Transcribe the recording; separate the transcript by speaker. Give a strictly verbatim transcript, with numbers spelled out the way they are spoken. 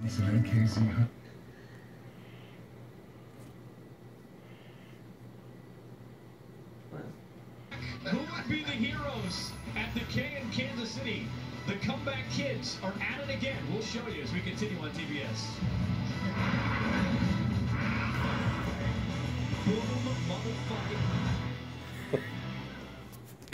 Speaker 1: It's an K Z.
Speaker 2: Who would be the heroes at the K in Kansas City? The comeback kids are at it again. We'll show you as we continue on T B S. Boom MotherFuc.